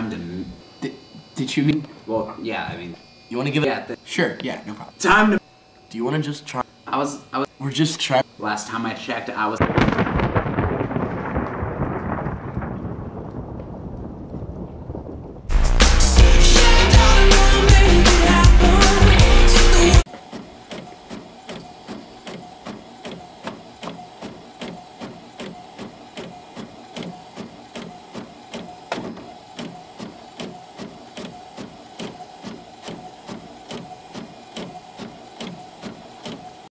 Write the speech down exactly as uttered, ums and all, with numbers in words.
time to... Did, did you mean? Well, yeah, I mean... You want to give it? Yeah, sure, yeah, no problem. Time to... Do you want to just try? I was... I was... We're just trying. Last time I checked, I was...